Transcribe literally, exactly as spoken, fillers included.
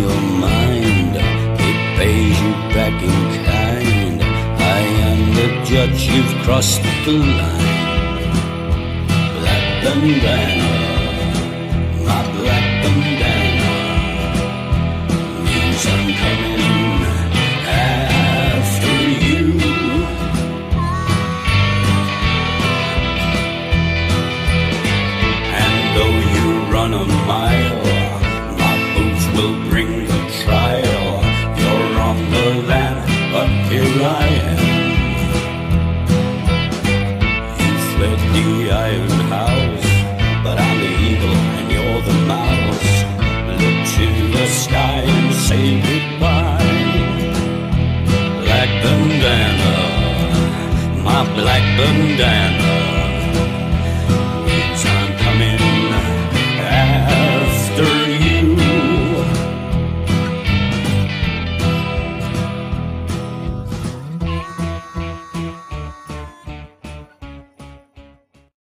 your mind, it pays you back in kind. I am the judge, you've crossed the line. Black bandana, my black bandana, means I'm coming after you. And though you run a mile, my boots will bring the trial. You're on the land, but here I am. You fled the iron house, but I'm the eagle and you're the mouse. Look to the sky and say goodbye. Black bandana, my black bandana,